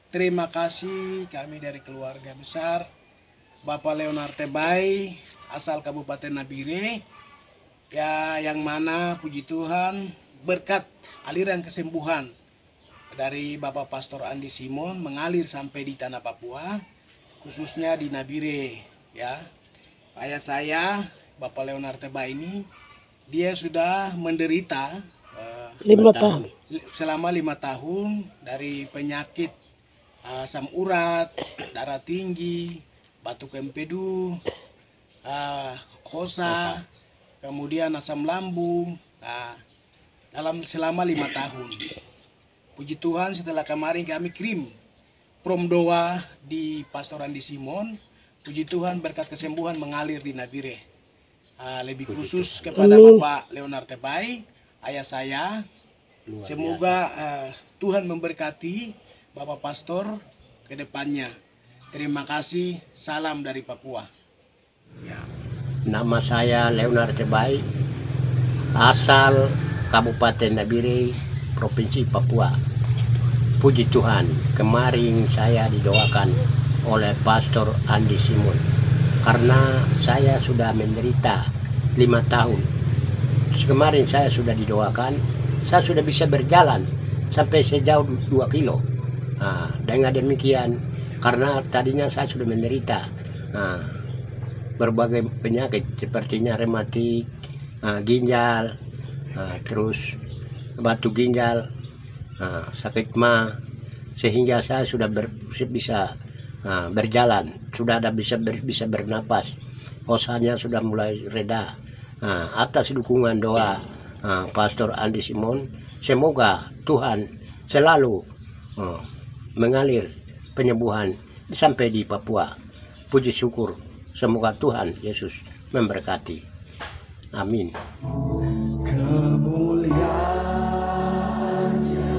Terima kasih kami dari keluarga besar Bapak Leonard Tebai asal Kabupaten Nabire, ya, yang mana puji Tuhan berkat aliran kesembuhan dari Bapak Pastor Andi Simon mengalir sampai di tanah Papua, khususnya di Nabire, ya. Ayah saya Bapak Leonard Tebai ini dia sudah menderita 5 tahun selama 5 tahun dari penyakit asam urat, darah tinggi, batuk empedu, kosa, kemudian asam lambung. Selama 5 tahun. Puji Tuhan, setelah kemarin kami kirim prom doa di Pastor Andi Simon, puji Tuhan berkat kesembuhan mengalir di Nabire. Lebih khusus kepada Bapak Leonard Tebai, ayah saya, semoga Tuhan memberkati Bapak Pastor ke depannya. Terima kasih, salam dari Papua. Ya. Nama saya Leonard Tebai, asal Kabupaten Nabire, Provinsi Papua. Puji Tuhan, kemarin saya didoakan oleh Pastor Andi Simon karena saya sudah menderita 5 tahun. Kemarin saya sudah didoakan, saya sudah bisa berjalan sampai sejauh 2 kilo. Dengan demikian, karena tadinya saya sudah menderita berbagai penyakit sepertinya rematik, ginjal, terus batu ginjal, sakit mah, sehingga saya sudah bisa berjalan, sudah ada bisa bernapas, osanya sudah mulai reda. Atas dukungan doa Pastor Andi Simon, semoga Tuhan selalu mengalir penyembuhan sampai di Papua. Puji syukur, semoga Tuhan Yesus memberkati. Amin. Kemuliaannya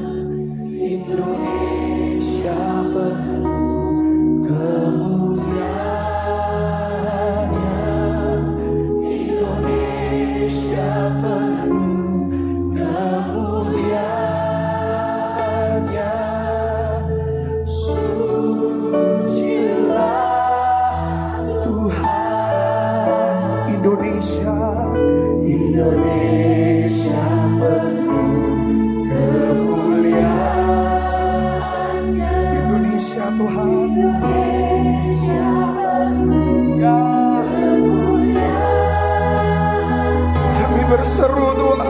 Indonesia penuh, kemuliaannya Indonesia penuh, kemuliaannya sucilah Tuhan. Indonesia penuh kemuliaannya, Indonesia Tuhan, Indonesia penuh kemuliaan. Kami berseru Tuhan,